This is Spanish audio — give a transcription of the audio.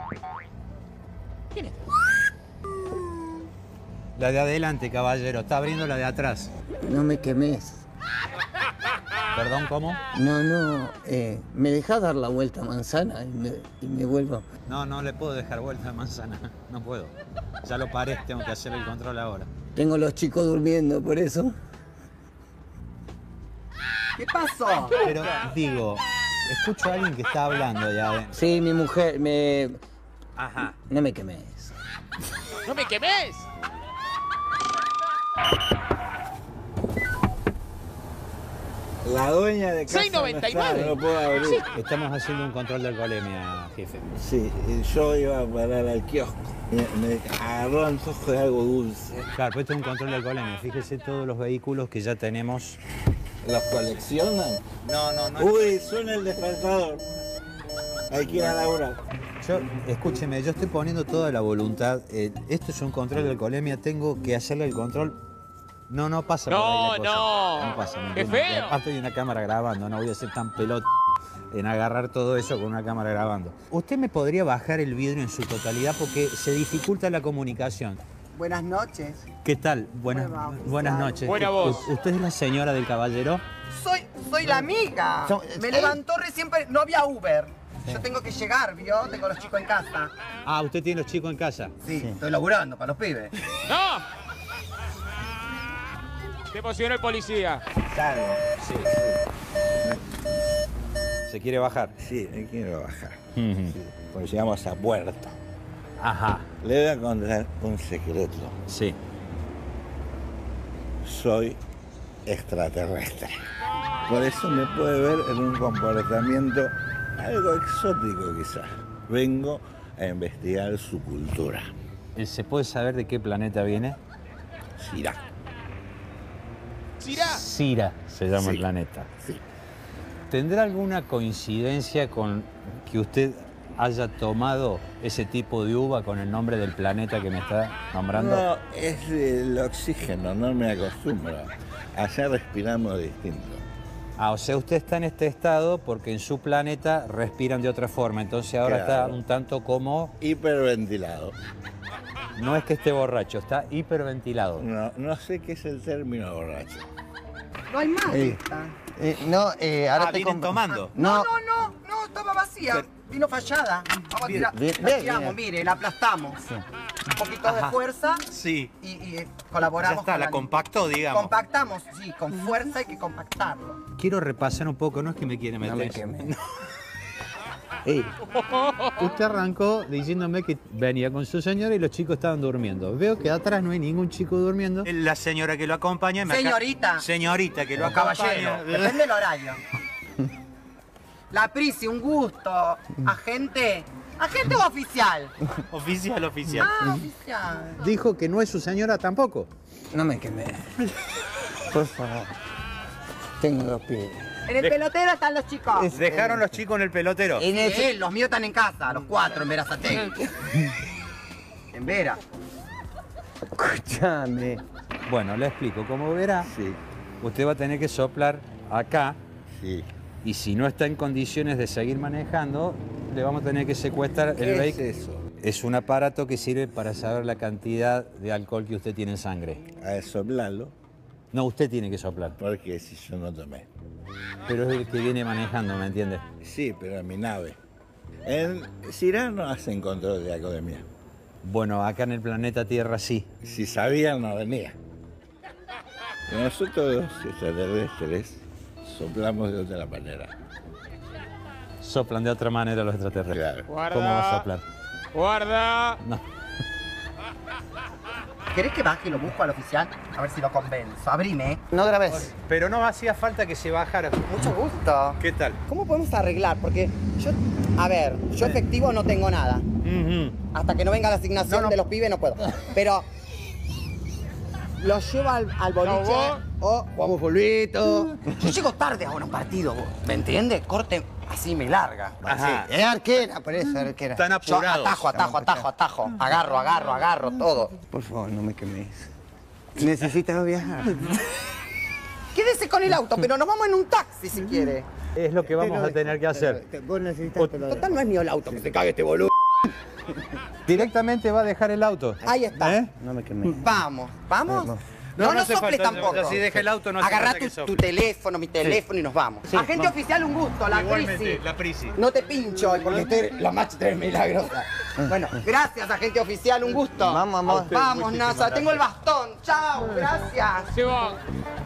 ¿Quién es? La de adelante, caballero. Está abriendo la de atrás. No me quemes. ¿Perdón, cómo? No, ¿me dejás dar la vuelta a manzana y me vuelvo? No, no le puedo dejar vuelta a manzana. No puedo. Ya lo paré, tengo que hacer el control ahora. Tengo los chicos durmiendo, por eso. ¿Qué pasó? Pero, digo, escucho a alguien que está hablando ya. Sí, mi mujer, Ajá. No me quemes. ¡No me quemes! La dueña de casa 6.99. no puedo abrir. Sí. Estamos haciendo un control de alcoholemia, jefe. Sí, yo iba a parar al kiosco. Me agarró antojo de algo dulce. Claro, pues esto es un control de alcoholemia. Fíjese todos los vehículos que ya tenemos. ¿Los coleccionan? No. Uy, suena el despertador. Hay que ir a laburar. Escúcheme, yo estoy poniendo toda la voluntad. Esto es un control de alcoholemia, tengo que hacerle el control. No pasa por ahí la cosa. No pasa. ¡Qué feo! Aparte hay una cámara grabando, no voy a ser tan pelota en agarrar todo eso con una cámara grabando. ¿Usted me podría bajar el vidrio en su totalidad porque se dificulta la comunicación? Buenas noches. ¿Qué tal? Buenas noches. Buena voz. ¿Usted es la señora del caballero? Soy la amiga. Me levantó recién, no había Uber. Yo tengo que llegar, ¿vio? Tengo a los chicos en casa. Ah, ¿usted tiene los chicos en casa? Sí, estoy laburando para los pibes. ¡No! Se emocionó el policía. Claro. Sí. ¿Se quiere bajar? Sí, me quiero bajar. Ujú. Sí, porque llegamos a Puerto. Ajá. Le voy a contar un secreto. Sí. Soy extraterrestre. Por eso me puede ver en un comportamiento algo exótico quizás. Vengo a investigar su cultura. ¿Se puede saber de qué planeta viene? Sirá. ¿Sirá? Sira se llama el Sí. planeta. Sí. ¿Tendrá alguna coincidencia con que usted haya tomado ese tipo de uva con el nombre del planeta que me está nombrando? No, es el oxígeno, no me acostumbro. Allá respiramos distinto. Ah, o sea, usted está en este estado porque en su planeta respiran de otra forma, entonces ahora Claro. está un tanto como... Hiperventilado. No es que esté borracho, está hiperventilado. No sé qué es el término borracho. No hay más esta. Ahora te ¿vienen tomando? No, estaba vacía. Vino fallada. Vamos a tirar. La tiramos, mire, la aplastamos. Un poquito de fuerza Sí. y colaboramos. Ya está, con la compactó, digamos. Compactamos, sí, con fuerza hay que compactarlo. Quiero repasar un poco, no es que me quiere meter. No me quemes. Usted arrancó diciéndome que venía con su señora y los chicos estaban durmiendo. Veo que atrás no hay ningún chico durmiendo. La señora que lo acompaña... Señorita. Señorita que lo O caballero, depende del horario. La Prisi, un gusto. ¿Agente? ¿Agente o oficial? Oficial. Ah, oficial. Dijo que no es su señora tampoco. No me quemes. Por favor. Tengo dos pibes. En el pelotero están los chicos. Dejaron los chicos en el pelotero. Sí, los míos están en casa, los 4 en Verazategui. En Vera. Escúchame. Bueno, le explico. Como verá, Sí, usted va a tener que soplar acá sí. y si no está en condiciones de seguir manejando, le vamos a tener que secuestrar el ¿Qué es vehículo. eso? Es un aparato que sirve para saber la cantidad de alcohol que usted tiene en sangre. A soplarlo, No, usted tiene que soplar. porque si yo no tomé. Pero es el que viene manejando, ¿me entiende? Sí, pero en mi nave. En Sirá no hacen control de alcoholemia. Bueno, acá en el planeta Tierra sí. Si sabían, no venía. Pero nosotros los extraterrestres soplamos de otra manera. Soplan de otra manera los extraterrestres. Claro. Guarda. ¿Cómo va a soplar? ¡Guarda! No. ¿Querés que baje y lo busco al oficial? A ver si lo convenzo. Abrime, ¿eh? No grabes. Pero no hacía falta que se bajara. Mucho gusto. ¿Qué tal? ¿Cómo podemos arreglar? Porque yo efectivo no tengo nada. Hasta que no venga la asignación de los pibes no puedo. Pero los llevo al boliche o jugamos polvito. Yo llego tarde a un partido, ¿me entiendes? Corte así me larga. Ajá. Es arquera, por eso es arquera. Están Yo apurados. atajo. Agarro todo. Por favor, no me quemes. Necesitas viajar. Quédese con el auto, pero nos vamos en un taxi si quiere. Es lo que vamos a tener que hacer. Vos necesitas... Total no es mío el auto, que se cague este boludo. Directamente va a dejar el auto. Ahí está. ¿Eh? No me quemé. Vamos, ¿vamos? No. No, no hace soples falta, tampoco. Si deja el auto no hace Agarrá falta que tu sople. teléfono, mi teléfono y nos vamos. Sí, Agente vamos. oficial, un gusto, la Prisi. la Prisi. No te pincho hoy porque estoy la match de milagrosa. Bueno, gracias, agente oficial, un gusto. Vamos, amor. Vamos, Nasa, tengo el bastón. Chao, gracias. Se va.